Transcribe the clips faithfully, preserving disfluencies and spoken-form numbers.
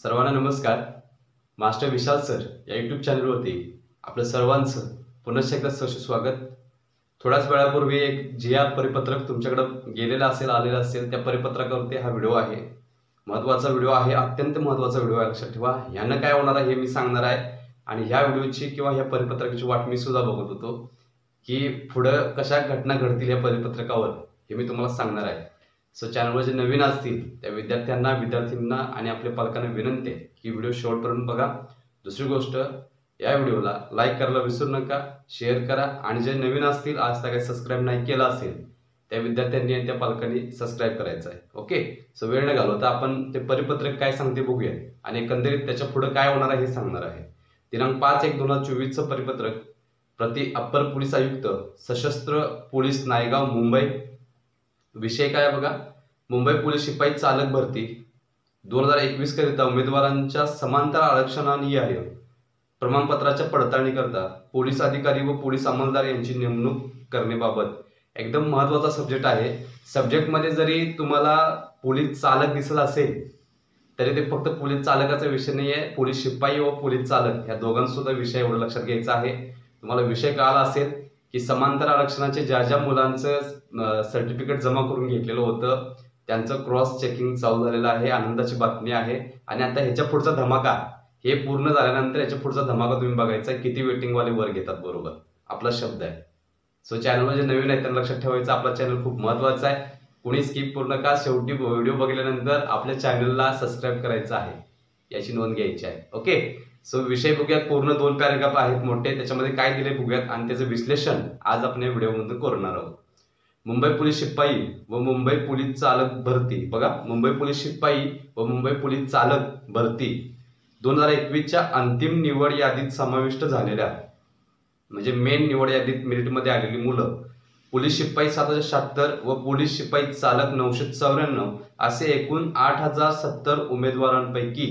सर्वांना नमस्कार. Master Vishal sir या यूट्यूब चॅनलवरती आपलं सर्वांचं पुन्हा एकदा सहर्ष स्वागत. थोड्याच वेळापूर्वी एक जी आर परिपत्रक तुमच्याकडे गेलेलं असेल आलेलं असेल त्या परिपत्रकावरती हा व्हिडिओ आहे. महत्त्वाचा व्हिडिओ आहे, अत्यंत महत्त्वाचा व्हिडिओ आहे. लक्षात ठेवा, यानं काय होणार आहे हे मी सांगणार आहे. आणि ह्या व्हिडिओची किंवा ह्या परिपत्रकाची वाट मी सुद्धा बघत होतो की पुढं कशा घटना घडतील या परिपत्रकावर हे मी तुम्हाला सांगणार आहे. सो चॅनलवर जे नवीन असतील त्या विद्यार्थ्यांना विद्यार्थ्यांना आणि आपल्या पालकांना विनंती आहे की व्हिडिओ शेवटपर्यंत बघा. दुसरी गोष्ट, या व्हिडिओला लाईक करायला विसरू नका, शेअर करा. आणि जे नवीन असतील आज तक सबस्क्राईब नाही केलं असेल त्या विद्यार्थ्यांनी आणि त्या पालकांनी सबस्क्राईब करायचं आहे. ओके, सो वेळ न घालवता आपण ते परिपत्रक काय सांगते बघूया आणि एकंदरीत त्याच्या पुढे काय होणार आहे हे सांगणार आहे. दिनांक पाच एक दोन हजार चोवीस चं परिपत्रक प्रति अप्पर पोलीस आयुक्त सशस्त्र पोलीस नायगाव मुंबई. विषय काय बघा, मुंबई पोलीस शिपाई चालक भरती दोन हजार एकवीस करिता उमेदवारांच्या समांतर आरक्षणानिहाय प्रमाणपत्राच्या पडताळणी करता पोलीस अधिकारी व पोलीस अंमलदार यांची नेमणूक करण्याबाबत एकदम महत्त्वाचा सब्जेक्ट आहे. सब्जेक्टमध्ये जरी तुम्हाला पोलीस चालक दिसत असेल तरी ते फक्त पोलीस चालकाचा विषय नाही आहे, पोलीस शिपाई व पोलीस चालक या दोघांसुद्धा विषय एवढं लक्षात घ्यायचा आहे. तुम्हाला विषय कळाला असेल की समांतर आरक्षणाचे ज्या ज्या मुलांचं सर्टिफिकेट जमा करून घेतलेलं होतं त्यांचं क्रॉस चेकिंग चालू झालेलं आहे. आनंदाची बातमी आहे. आणि आता ह्याच्या पुढचा धमाका हे पूर्ण झाल्यानंतर याच्या पुढचा धमाका तुम्ही बघायचा आहे, किती वेटिंग वाले वर घेतात. बरोबर, आपला शब्द आहे. सो चॅनलवर जे नवीन आहे त्यांना लक्षात ठेवायचं, आपला चॅनल खूप महत्वाचा आहे. कुणी स्किप करू नका. शेवटी व्हिडिओ बघितल्यानंतर आपल्या चॅनलला सबस्क्राईब करायचं आहे याची नोंद घ्यायची आहे. ओके, सो विषय बघूयात. पूर्ण दोन पॅराग्राफ आहेत मोठे, त्याच्यामध्ये काय दिले बघूयात आणि त्याचं विश्लेषण आज आपण या व्हिडिओमध्ये करणार आहोत. मुंबई पोलीस शिपाई व मुंबई पोलीस चालक भरती. बघा, मुंबई पोलीस शिपाई व मुंबई पोलीस चालक भरती दोन हजार एकवीसच्या अंतिम निवड यादीत समाविष्ट झालेल्या म्हणजे मेन निवड यादीत मेरिटमध्ये आलेली मुलं पोलीस शिपाई सात हजार शहात्तर व पोलीस शिपाई चालक नऊशे चौऱ्याण्णव असे एकूण आठ हजार सत्तर उमेदवारांपैकी,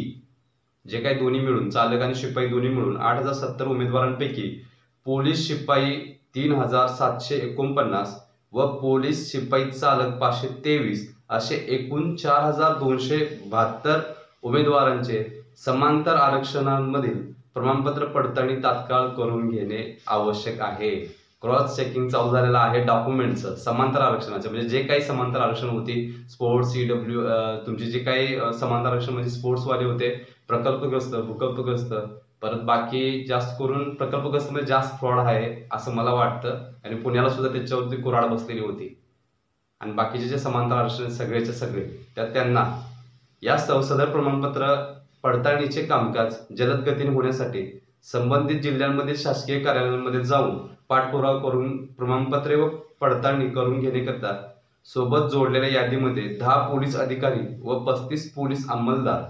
जे काही दोन्ही मिळून चालक आणि शिपाई दोन्ही मिळून आठ हजार सत्तर उमेदवारांपैकी पोलीस शिपाई तीन हजार सातशे एकोणपन्नास व पोलीस शिपाई चालक पाचशे तेवीस असे एकूण चार हजार दोनशे बहात्तर उमेदवारांचे समांतर आरक्षणांमधील प्रमाणपत्र पडताळणी तात्काळ करून घेणे आवश्यक आहे. क्रॉस चेकिंग चालू झालेलं आहे डॉक्युमेंटचं समांतर आरक्षणाचं, म्हणजे जे काही समांतर आरक्षण होती स्पोर्ट्स ईडब्ल्यू तुमचे जे काही समांतर आरक्षण म्हणजे स्पोर्ट्सवाले होते, प्रकल्पग्रस्त भूकंपग्रस्त, परत बाकी जास्त करून प्रकल्पग्रस्त मध्ये जास्त फ्रॉड आहे असं मला वाटतं. आणि पुण्याला सुद्धा त्याच्यावरती कुऱ्हाड बसलेली होती. आणि बाकीचे जे समांतर आरक्षण सगळेचे सगळे त्यात त्यांना या सदर प्रमाणपत्र पडताळणीचे कामकाज जलद गतीने होण्यासाठी संबंधित जिल्ह्यांमध्ये शासकीय कार्यालयांमध्ये जाऊन पाठपुरावा करून प्रमाणपत्रे व पडताळणी करून घेण्याकरता सोबत जोडलेल्या यादीमध्ये दहा पोलीस अधिकारी व पस्तीस पोलीस अंमलदार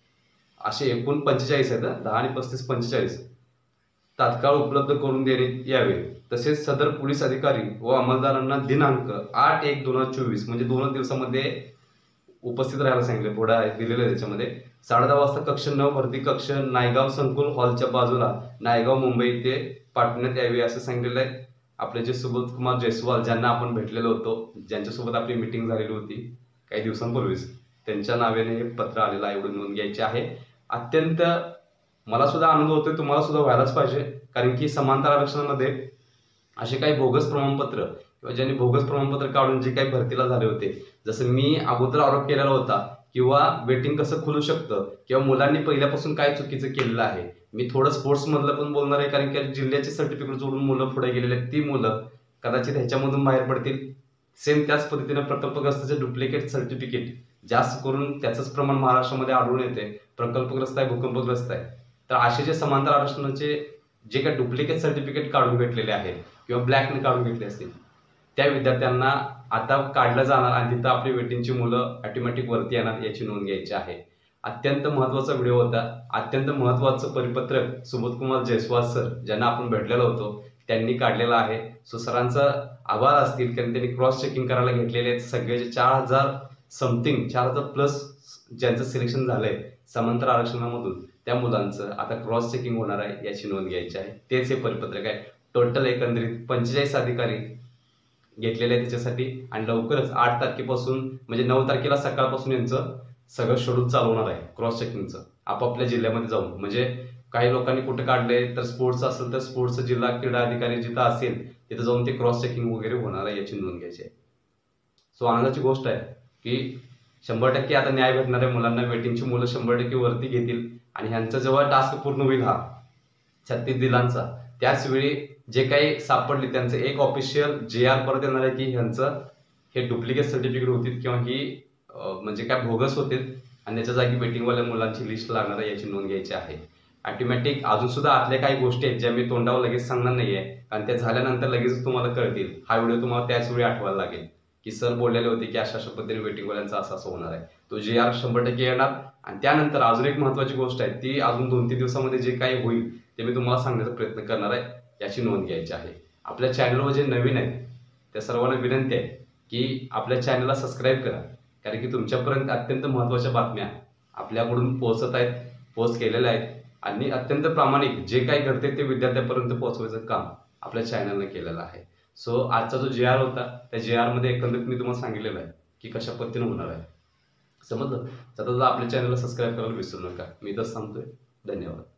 असे एकूण पंचेचाळीस आहेत. दहा आणि पस्तीस पंचेचाळीस तात्काळ उपलब्ध करून देण्यात यावे. तसेच सदर पोलीस अधिकारी व अंमलदारांना दिनांक आठ एक दोन हजार चोवीस म्हणजे दोन दिवसामध्ये उपस्थित राहायला सांगितले. पुढे दिलेलं आहे त्याच्यामध्ये साडे दहा वाजता कक्ष नऊ भरती कक्ष नायगाव संकुल हॉलच्या बाजूला नायगाव मुंबई येथे पाठवण्यात यावे असं सांगितलेलं आहे. आपले जे सुबोध कुमार जयस्वाल ज्यांना आपण भेटलेलो होतो, ज्यांच्यासोबत आपली मिटिंग झालेली होती काही दिवसांपूर्वीच, त्यांच्या नावाने हे पत्र आलेलं आहे, एवढं नोंद घ्यायची आहे. अत्यंत मला सुद्धा आनंद होतोय, तुम्हाला सुद्धा व्हायलाच पाहिजे. कारण की समांतर आरक्षणामध्ये असे काही बोगस प्रमाणपत्र किंवा ज्यांनी बोगस प्रमाणपत्र काढून जे काही भरतीला झाले होते, जसं मी अगोदर आरोप केलेला होता किंवा वेटिंग कसं खुलू शकतं किंवा मुलांनी पहिल्यापासून काय चुकीचं केलेलं आहे. मी थोडं स्पोर्ट्स मधलं पण बोलणार आहे, कारण की जिल्ह्याचे सर्टिफिकेट जोडून मुलं पुढे गेलेले आहेत, ती मुलं कदाचित ह्याच्यामधून बाहेर पडतील. सेम त्याच पद्धतीने प्रकल्पग्रस्ताचे डुप्लिकेट सर्टिफिकेट जास्त करून त्याचंच प्रमाण महाराष्ट्रामध्ये आढळून येते. प्रकल्पग्रस्त आहे, भूकंपग्रस्त आहे, तर असे जे समांतर आरक्षणाचे जे काही डुप्लिकेट सर्टिफिकेट काढून भेटलेले आहेत किंवा ब्लॅकने काढून घेतले असतील त्या विद्यार्थ्यांना आता काढलं जाणार आणि तिथं आपली वेटिंगची मुलं ऑटोमॅटिक वरती येणार याची नोंद घ्यायची आहे. अत्यंत महत्वाचा व्हिडिओ होता. अत्यंत महत्वाचं परिपत्रक सुबोध कुमार जयस्वाल सर ज्यांना आपण भेटलेलो होतो त्यांनी काढलेलं आहे. सो सरांचा आभार असतील कारण त्यांनी क्रॉस चेकिंग करायला घेतलेले आहेत. सगळ्याचे चार हजार समथिंग चार हजार प्लस ज्यांचं सिलेक्शन झालंय समांतर आरक्षणामधून त्या मुलांचं आता क्रॉस चेकिंग होणार आहे याची नोंद घ्यायची आहे. तेच हे परिपत्रक आहे. टोटल एकंदरीत पंचेचाळीस अधिकारी घेतलेले आहे त्याच्यासाठी. आणि लवकरच आठ तारखेपासून म्हणजे नऊ तारखेला सकाळपासून यांचं सगळं शेड्यूल चालवणार आहे क्रॉस चेकिंगचं आपापल्या जिल्ह्यामध्ये जाऊन. म्हणजे काही लोकांनी कुठे काढले तर स्पोर्ट्स असेल तर स्पोर्ट्सचं जिल्हा क्रीडा अधिकारी जिथं असेल तिथं जाऊन ते क्रॉस चेकिंग वगैरे होणार आहे याची नोंद घ्यायची आहे. सो आनंदाची गोष्ट आहे की शंभर टक्के आता न्याय भेटणार आहे मुलांना. वेटिंगची मुलं शंभर टक्के वरती घेतील आणि ह्यांचा जेव्हा टास्क पूर्ण होईल हा छत्तीस दिनांचा, त्याच वेळी जे काही सापडले त्यांचं एक ऑफिशियल जे आर परत येणार आहे की ह्यांचं हे डुप्लिकेट सर्टिफिकेट होतील किंवा ही म्हणजे काय भोगस होतील आणि त्याच्या जागी वेटिंगवाल्या मुलांची लिस्ट लागणार आहे याची नोंद घ्यायची आहे. ऑटोमॅटिक अजून सुद्धा आतल्या काही गोष्टी आहेत ज्या मी तोंडावर लगेच सांगणार नाहीये कारण त्या झाल्यानंतर लगेच तुम्हाला कळतील. हा व्हिडिओ तुम्हाला त्याच वेळी आठवायला लागेल की सर बोललेले होते की अशा अशा पद्धतीने वेटिंगवाल्यांचा असं असं होणार आहे. तो जे आर शंभर टक्के येणार. आणि त्यानंतर अजून एक महत्वाची गोष्ट आहे ती अजून दोन तीन दिवसामध्ये जे काही होईल ते मी तुम्हाला सांगण्याचा प्रयत्न करणार आहे याची नोंद घ्यायची आहे. आपल्या चॅनलवर जे नवीन आहेत त्या सर्वांना विनंती आहे की आपल्या चॅनलला सबस्क्राईब करा कारण की तुमच्यापर्यंत अत्यंत महत्त्वाच्या बातम्या आपल्याकडून पोहोचत आहेत, पोहोच केलेल्या आहेत आणि अत्यंत प्रामाणिक जे काही घडते ते विद्यार्थ्यांपर्यंत पोहोचवायचं काम आपल्या चॅनलने केलेलं आहे. सो आजचा जो जे आर होता त्या जे आर मध्ये एकंदरीत मी तुम्हाला सांगितलेलं आहे की कशा पद्धतीने होणार आहे. समजलं? तर आपल्या चॅनलला सबस्क्राईब करायला विसरू नका. मी तर सांगतोय. धन्यवाद.